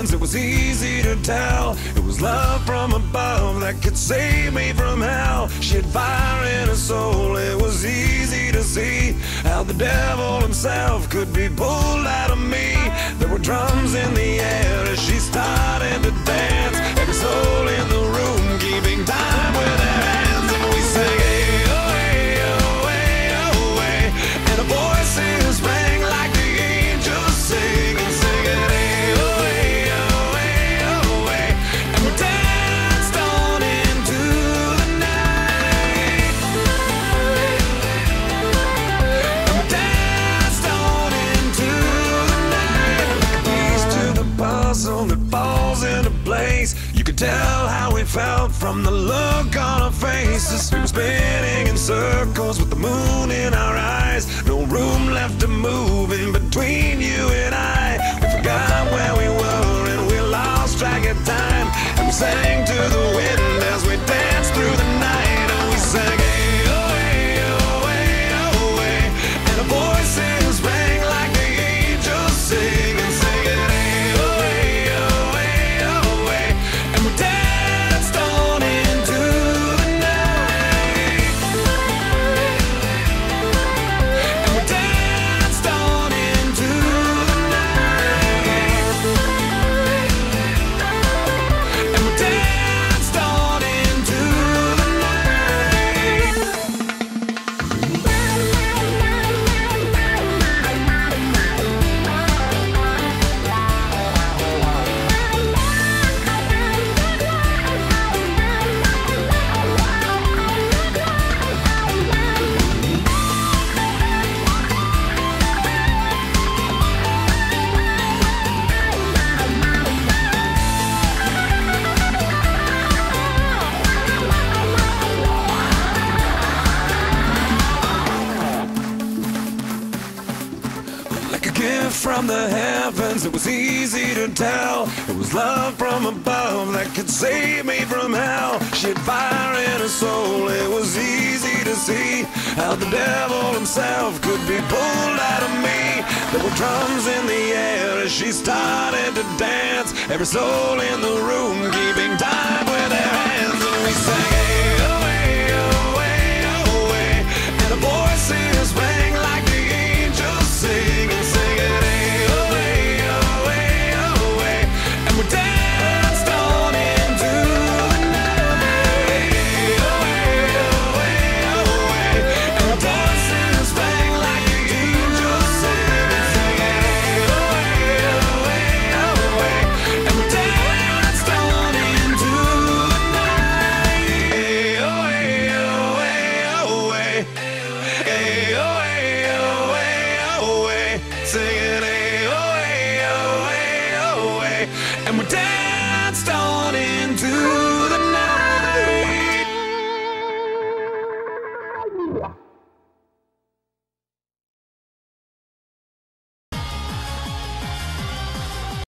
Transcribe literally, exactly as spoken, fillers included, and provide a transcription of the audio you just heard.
heavens, it was easy to tell. It was love from above that could save me from hell. She had fire in her soul, it was easy to see how the devil himself could be pulled out of me. There were drums in the air as she started to dance. Every soul in the room keeping time with their hands. And we sang, hey, oh, hey, oh, hey, oh, hey. And our voices rang like the angels sing and sing it, hey, oh, hey, oh, hey, oh, hey. And we danced on into the night. And we danced on into the night. Like a piece to the puzzle that falls into place. You could tell how we felt from the look on our faces. We were spinning in circles with the moon in our eyes. No room left to move in between you and I. We forgot where we were and we lost track of time. And we sang to the wind as we danced through the night. And we sang, hey, oh, hey, oh, hey, oh, hey. And our voices rang like the angels sing and sing it, hey, oh, hey, oh, hey, oh, hey. And we danced on into the night. And we danced on into the night. And we danced on into the night. Like a gift from the heavens, it was easy to tell. It was love from above that could save me from hell. She had fire in her soul, it was easy to see how the devil himself could be pulled out of me. There were drums in the air as she started to dance. Every soul in the room keeping time with their hands. And we sang,